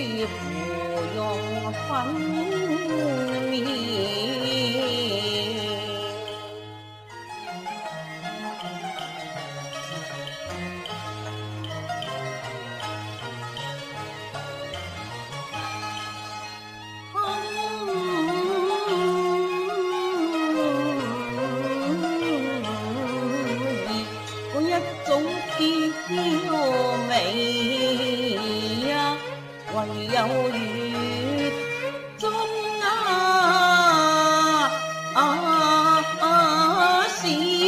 芙蓉粉面。嬌美呀，唯有月中閃。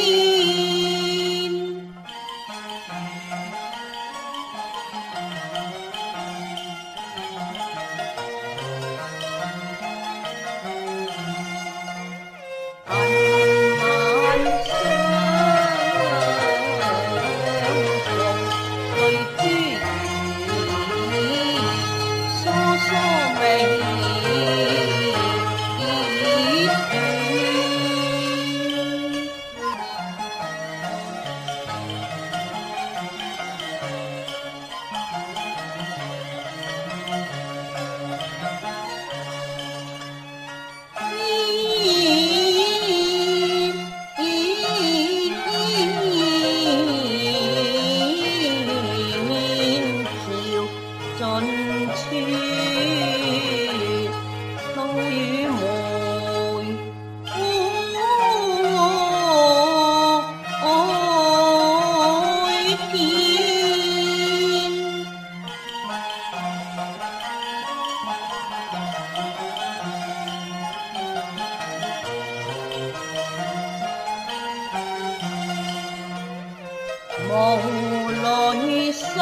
無論世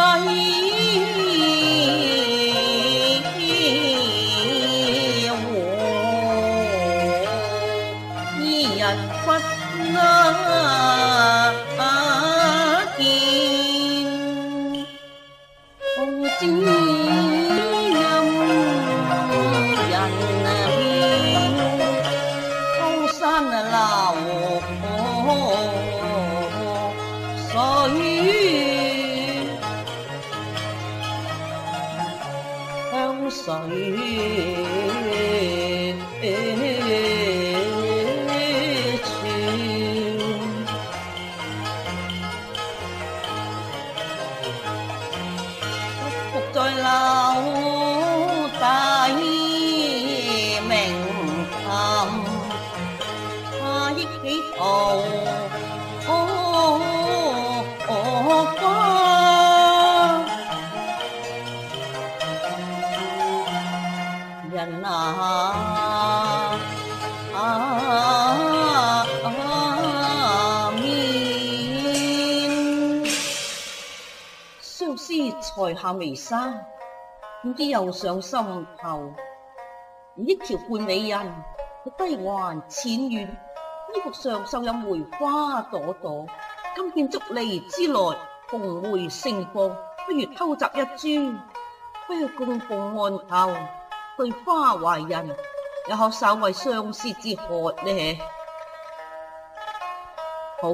和伊人不能見，奉旨任人面，高山流向誰伏在樓底鳴琴，他憶起桃花。人面，相思才下眉山，點知又上心頭。一條半美人，佢低環淺軟，衣服上繡有梅花朵朵。今見竹籬之內，紅梅盛放，不如偷摘一株，不如供奉案頭。對花懷人，也可稍為相思之渴呢。好，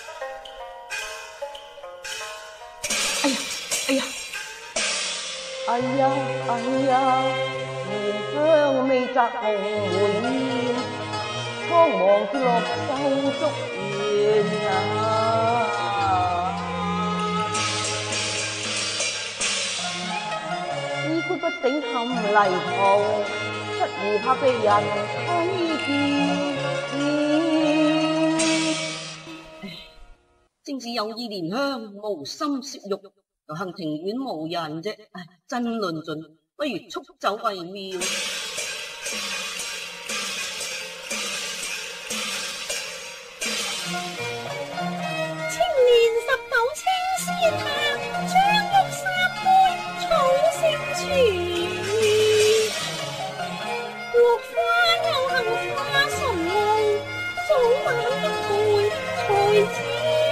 哎呀，蓮香未摘紅梅艷，蒼茫跌落手足緣啊！衣冠不整陷泥途，失而怕被人睇見。正是有意蓮香，無心攝玉，又幸庭院無人啫。真論盡，不如速走為妙。 青蓮19青絲探，張玉三杯草星傳。落花有幸花神夢，早晚一杯才知。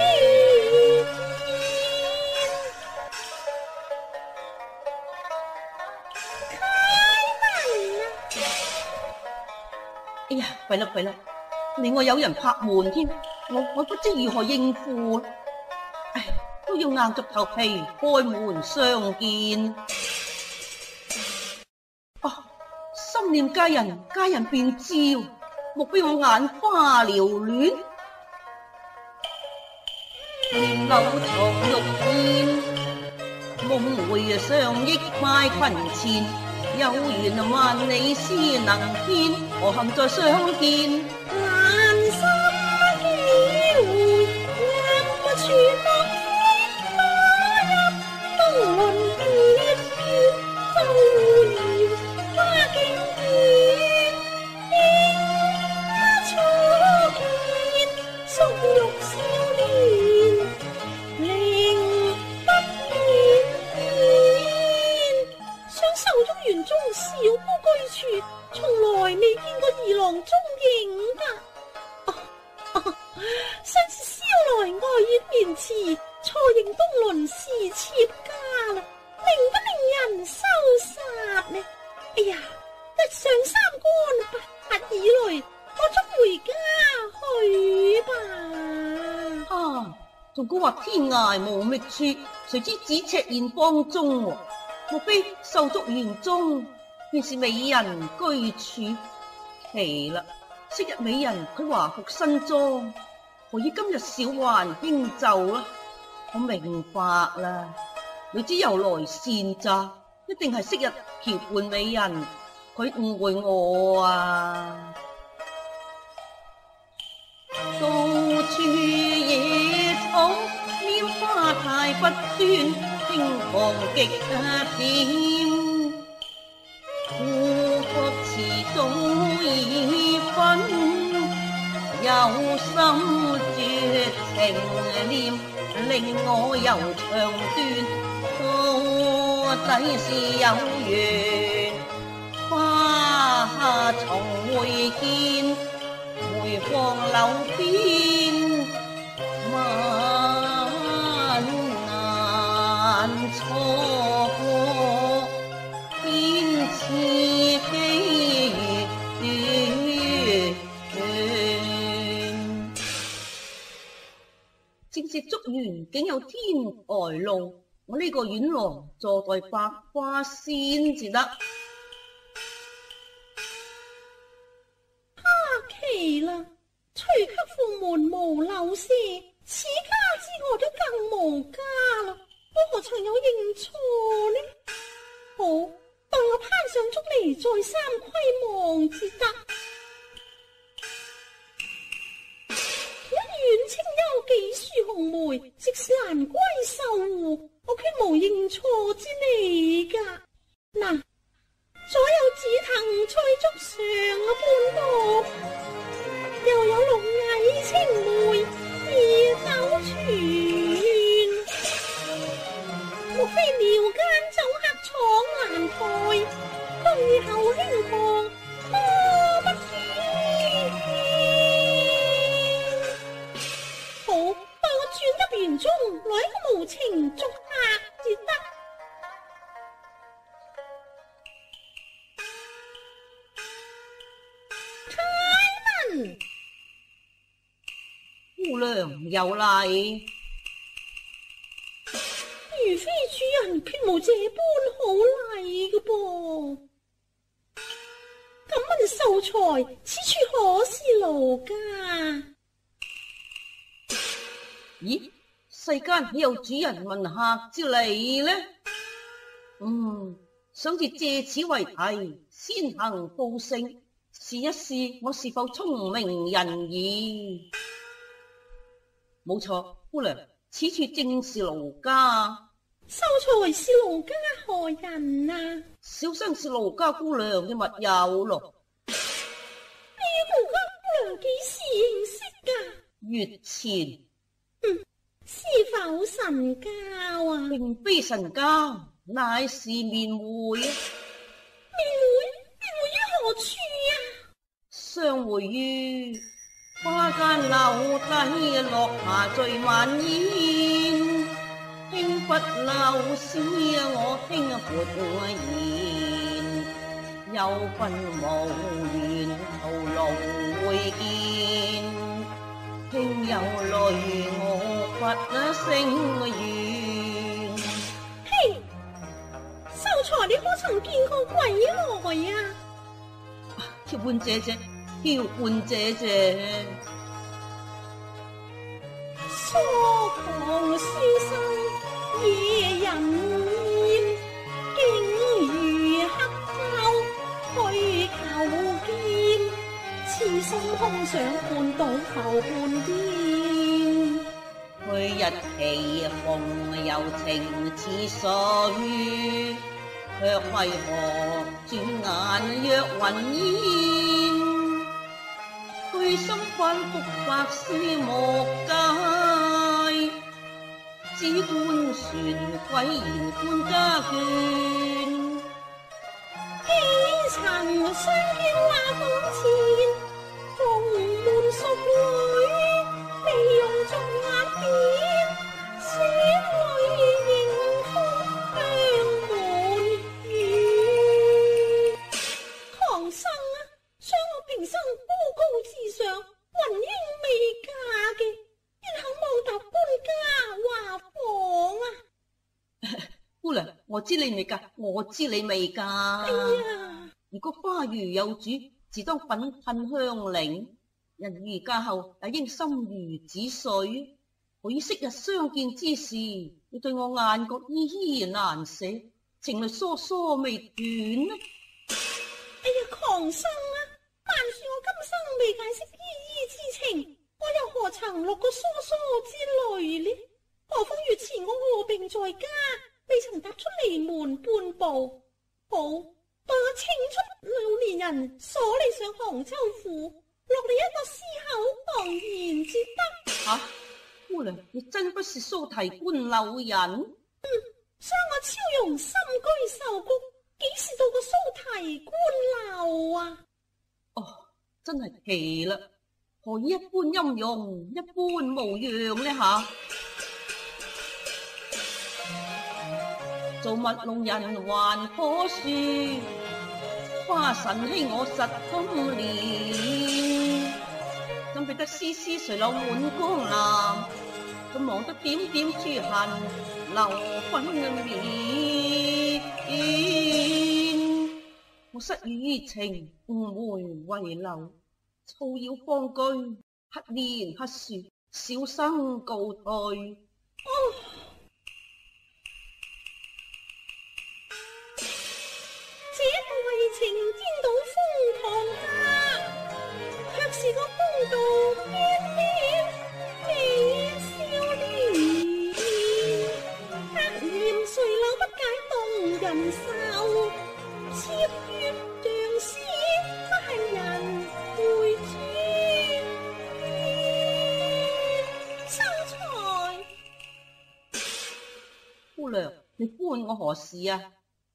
哎呀，弊啦，另外有人拍門添，我不知如何應付。都要硬着頭皮開門相見。 心念佳人，佳人便知，莫非我眼花撩亂？念柳藏玉燕，夢回上憶拜裙前。有緣萬里絲能牽，何幸再相見？ 難心幾回，任全浪飛花入東雲別月，都要花徑遠。應初見，宿玉少年，令不遠見。想受足園中小夫居處，從來未見過二郎蹤影噶。相思宵來外月面遲，錯認東鄰是妾家啦，令不令人羞殺呢？哎呀，日上三竿8日以來，我速回家去吧。 啊，仲講話天涯無覓處，誰知咫尺現芳蹤喎？莫非秀竹園中便是美人居處？奇啦！昔日美人佢華服新裝，何以今日小還輕奏啦？我明白啦，女子由來善詐，一定係昔日橋畔美人，佢誤會我啊！到處野草，拈花太不端，輕狂極甜。孤國詞早已分，有心絕情念，令我遊長斷，到底是有緣，花重會見，梅芳柳邊，萬難錯過，天賜機緣。正值竹園竟有天外路，我呢個院郎坐待百花先至得。 奇啦，除卻父門無漏些，此家之外都更無家啦，我何曾有認錯呢？好，當我攀上竹籬再三窺望至得。一院清幽幾樹紅梅，即是蘭閨秀戶，我決無認錯之理噶。嗱，左有紫藤翠竹上半部，又有綠蟻青梅二斗泉，莫非寮間酒客闖蘭台，居後輕狂多不見。好，待我轉入園中，來一個無情竹客至得。 姑娘有禮， 如非主人，決無這般好禮嘅噃。敢問秀才，此處可是盧家？ 咦，世間豈有主人問客之理呢？想住借此為題，先行報勝，試一試我是否聰明人兒。冇錯，姑娘，此處正是盧家。 秀才是盧家何人啊？ 小生是盧家姑娘嘅密友咯。 你與盧家姑娘幾時認識噶？ 月前。 是否神交啊？ 並非神交，乃是面會。 面會於何處啊？ 相會於花間樓底，落霞醉晚煙。輕拂柳絲，我輕撥言，有份無緣徒勞會見。輕有淚，我不勝願。 嘿，秀才，你可曾見過鬼來啊？ 鐵罐姐姐，鐵罐姐姐。 疏狂書生夜人煙，竟如黑豹去求見，痴心空想半島後半邊。 去日期逢柔情似水，卻為何轉眼若雲煙？去心翻復百思莫解，只觀船歸然觀家眷。 幾曾相見話講前，蓬門淑女，未用盡眼點，小女迎風向門遠。唐生啊，想我平生孤高自上，雲英未嫁嘅，願肯望答官家話房啊！ 姑娘，我知你未嫁，我知你未嫁。 哎呀， 如果花如有主，自當粉噴香菱。人如嫁後，也應心如止水。我於昔日相見之時，你對我眼角依依難捨，情淚疏疏未斷呢。 哎呀，狂生啊！但是我今生未解釋依依之情，我又何曾落過疏疏之淚呢？何況月前我臥病在家，未曾踏出離門半步。好，待我清出老年人鎖你上杭州府，落你一個屍口，昂然至得。 吓，姑娘，你真不是蘇提官柳人？ 傷我超容深居秀谷，幾時到過蘇提官樓啊？ 哦，真係奇啦！何以一般音容，一般模樣呢吓？做墨弄人還可恕，花神欺我實心憐。怎比得絲絲垂柳滿江南，怎望得點點珠痕流分面。我失語情，誤會遺留，操擾方居，乞憐乞說，小生告退。 這為情顛倒風堂下，卻是個風度翩翩美少年。黑鹽垂柳不解動人愁，妾月像詩不係人回轉。秀才， 姑娘，你呼喚我何事啊？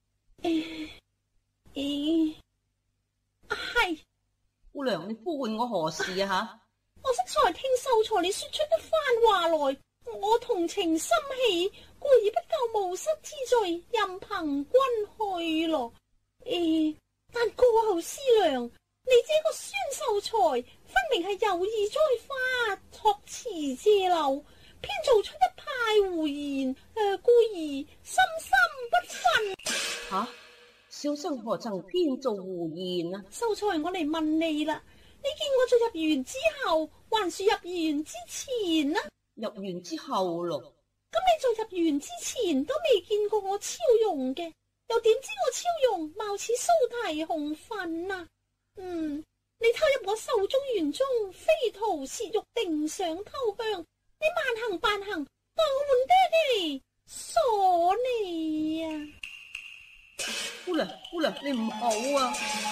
係姑娘，你呼喚我何事啊？吓！ 我適才聽秀才你說出一番話來，我同情心起，故而不夠無失之罪，任憑君去咯。但過後思量，你這個孫秀才，分明係有意栽花託詞借柳，偏做出一派胡言，故而心不忿。 吓！小生何曾偏做胡言啊？ 秀才，我嚟問你啦，你見我進入園之後，還是入園之前啊？ 入園之後咯。 咁你在入園之前都未見過我超容嘅，又點知我超容貌似蘇提紅粉啊？你偷入我壽終園中，非圖竊玉，定想偷香，你慢行慢行，待我換爹哋鎖你啊！ 姑娘，姑娘，你唔好啊！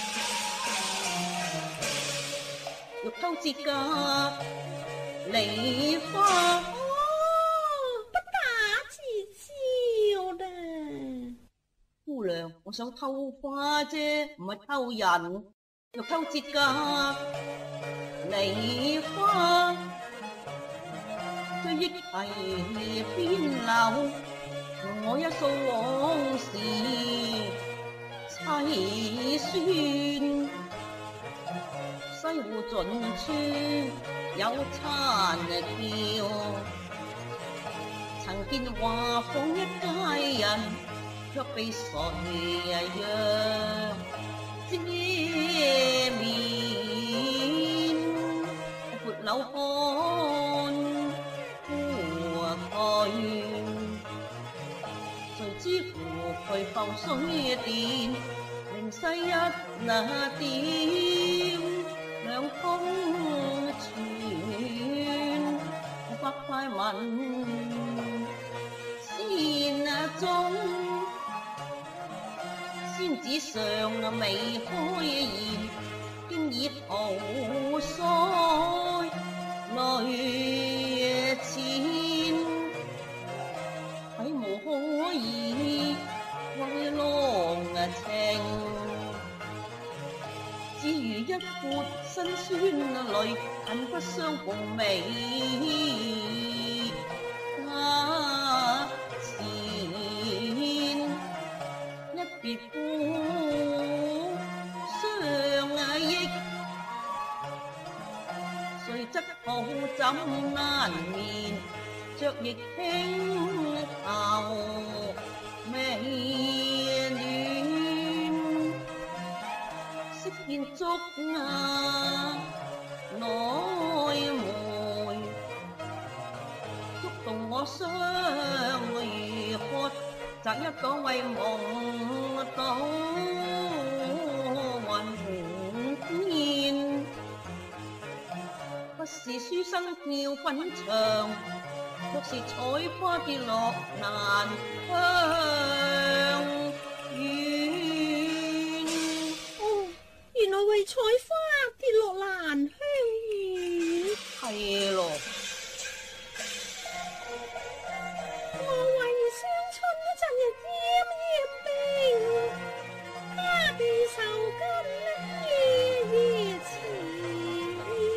欲偷節嫁梨花， 不打自招啦！ 姑娘，我想偷花啫，唔係偷人。欲偷節嫁梨花，追憶提邊柳，我一訴往事凄酸。西湖盡處有餐橋，曾見華房一佳人，卻被誰讓遮面。 水電，靈犀一那點，兩風傳，百塊文仙中，仙子尚未開言，經已桃腮淚濺，體無可以為郎情，只如一潑辛酸淚，恨不相共美家前，一別苦相憶，誰則抱枕難眠，着亦輕頭未暖，惜見竹瓦內梅，觸動我雙如渴，摘一朵為夢到雲煙，不是書生跳粉牆，卻是採花跌落蘭香園。 哦，原來為採花跌落蘭香園。 係咯。 我為相春昨日奄奄病，他地愁根夜夜纏。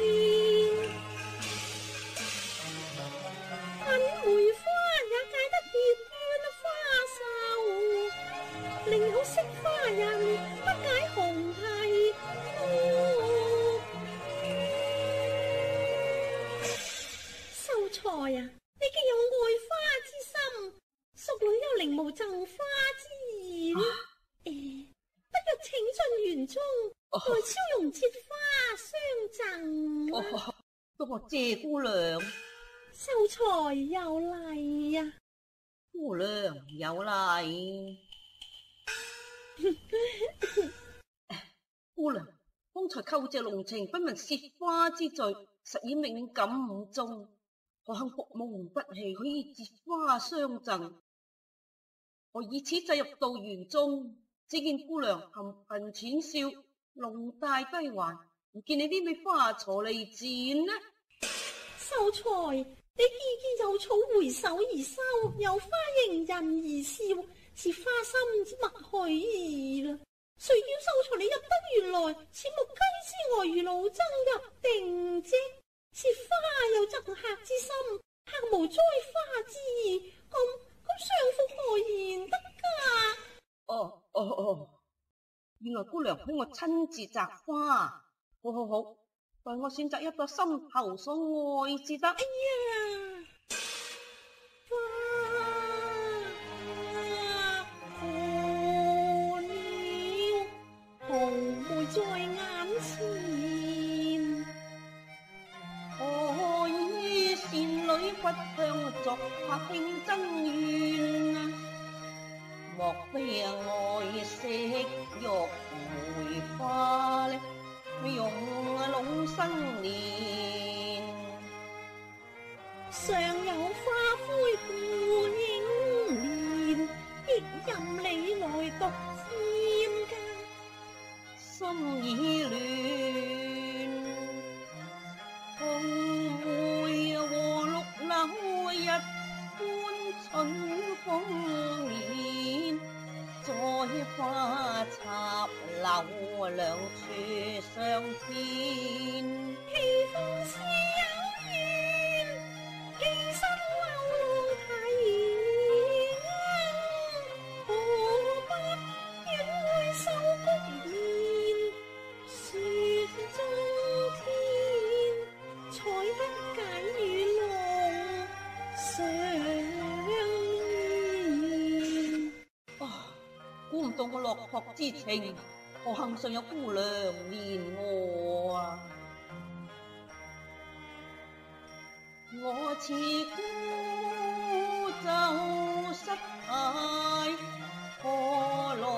品梅花也解得跌斷花梢，寧好惜花人不解紅堤哭秀才啊，你既有愛花之心，淑女又寧無贈花之意，不如請進園中，來超容折花相贈。 多謝姑娘。 秀才有禮呀。 姑娘有禮。姑娘，方才叩謝濃情不聞涉花之罪，實已敏感誤中，何幸服務不棄，可以折花相贈。我以此際入到園中，只見姑娘含顰淺笑，龍帶低環，唔見你啲咩花鋤嚟剪呢？ 秀才，你見有草回首而收，有花迎人而笑，是花心之默許意啦。誰叫秀才你入得園來，似木雞之外如老僧入定啫？是花有贈客之心，客無栽花之意，咁相府何言得㗎？ 原來姑娘許我親自摘花，好，待我選擇一朵心頭所愛至得。 哎呀，花破了，紅梅在眼前， 何以倩女不向作客輕爭怨？莫非愛惜玉梅花呢？容老生年， 尚有花灰顧影蓮，亦任你來獨佔㗎。 心已亂，紅梅和綠柳一般春風面，栽花插柳兩處相牽。 氣風似有緣，寄身流浪啼，何不願會收菊宴，雪中天，采得解與郎相願。 估唔到我落魄之情，何幸尚有姑娘憐我啊！我似孤舟失態，何來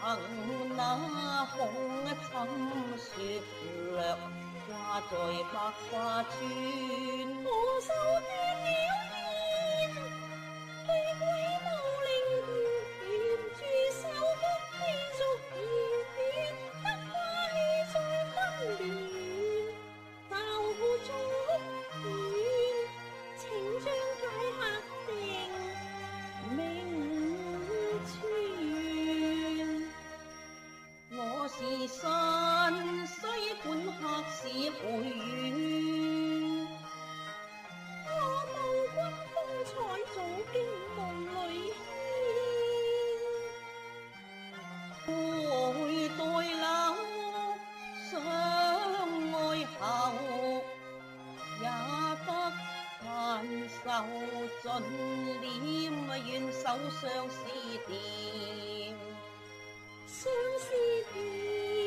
憑那紅枕雪略掛在百花村。 我手斷了煙，退歸武陵源，住手谷氣俗而斷，得花氣在分亂，教父中屋苑，請將解客定名傳。 我是山西管客使回縣， 我報君風采早經夢裏牽， 愛待老相愛後，也得還受盡念，願守相思店。 相思店。